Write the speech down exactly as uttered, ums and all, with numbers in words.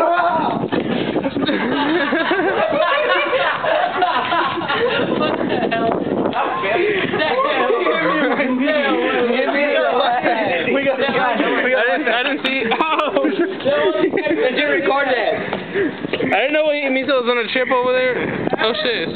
What the hell? We got the guy. I didn't, I didn't see. Oh! Did you record that? I didn't know what he means. I was on a chip over there. Oh shit.